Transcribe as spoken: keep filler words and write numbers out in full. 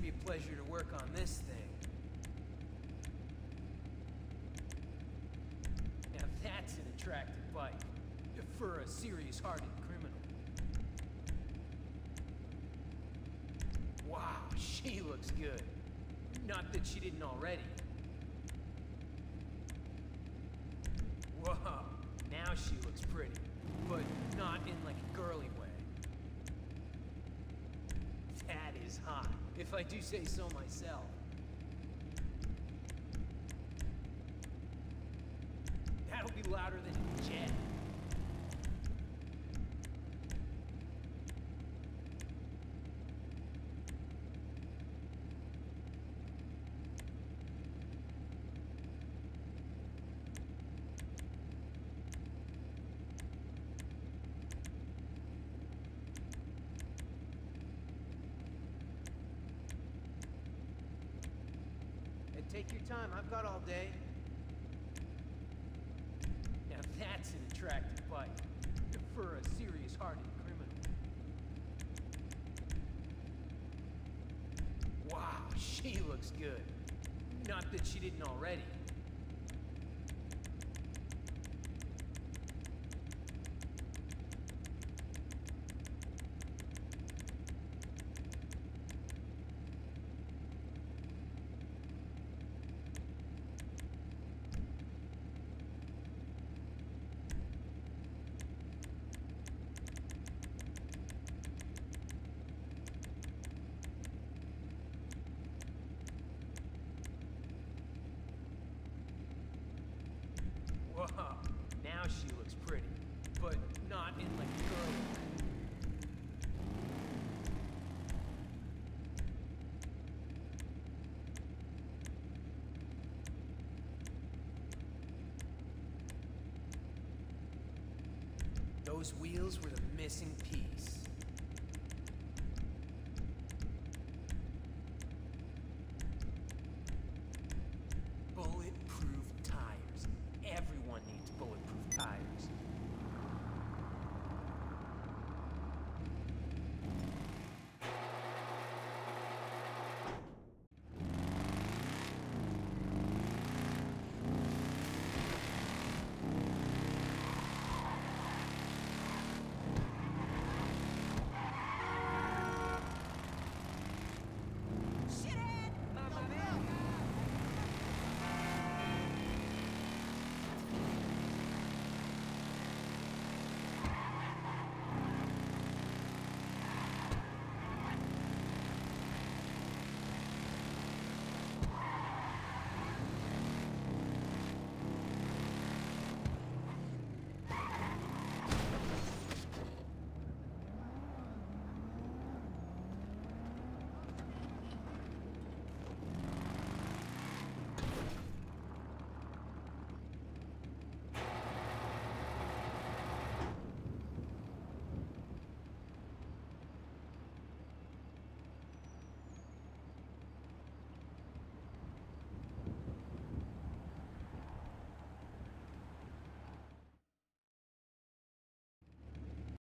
be a pleasure to work on this thing. Now that's an attractive bike. For a serious-hearted criminal. Wow, she looks good. Not that she didn't already. Whoa, now she looks pretty. But not in like a girly way. That is hot, if I do say so myself. That'll be louder than a jet. Take your time, I've got all day. Now that's an attractive bike. For a serious-hearted criminal. Wow, she looks good. Not that she didn't already. Whoa, now she looks pretty, but not in like a girly way. Those wheels were the missing piece.